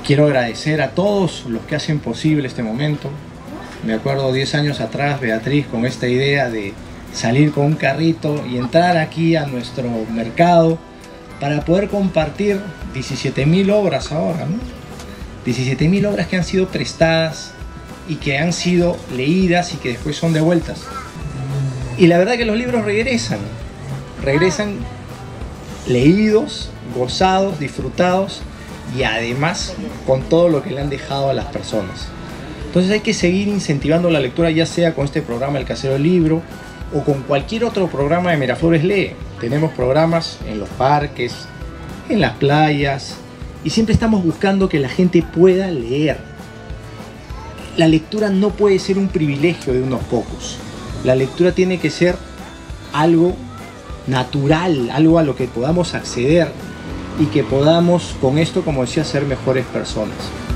Quiero agradecer a todos los que hacen posible este momento. Me acuerdo 10 años atrás, Beatriz, con esta idea de salir con un carrito y entrar aquí a nuestro mercado para poder compartir 17.000 obras ahora, ¿no? 17.000 obras que han sido prestadas y que han sido leídas y que después son devueltas. Y la verdad que los libros regresan leídos, gozados, disfrutados y además con todo lo que le han dejado a las personas. Entonces hay que seguir incentivando la lectura, ya sea con este programa El Casero del Libro o con cualquier otro programa de Miraflores Lee. Tenemos programas en los parques, en las playas, y siempre estamos buscando que la gente pueda leer. La lectura no puede ser un privilegio de unos pocos. La lectura tiene que ser algo natural, algo a lo que podamos acceder y que podamos con esto, como decía, ser mejores personas.